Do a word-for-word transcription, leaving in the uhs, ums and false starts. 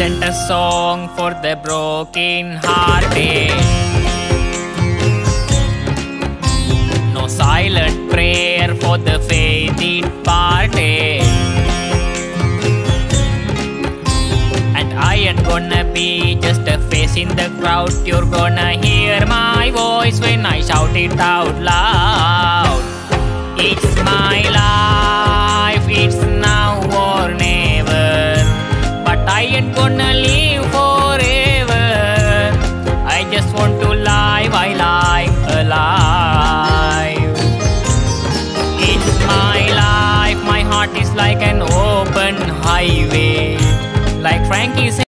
present a song for the broken hearted. No silent prayer for the faith departed. And I ain't gonna be just a face in the crowd. You're gonna hear my voice when I shout it out loud. It's my life, it's now or never. But I ain't gonna live forever. I just want to live, I live alive. It's my life, my heart is like an open highway. Like Frankie said.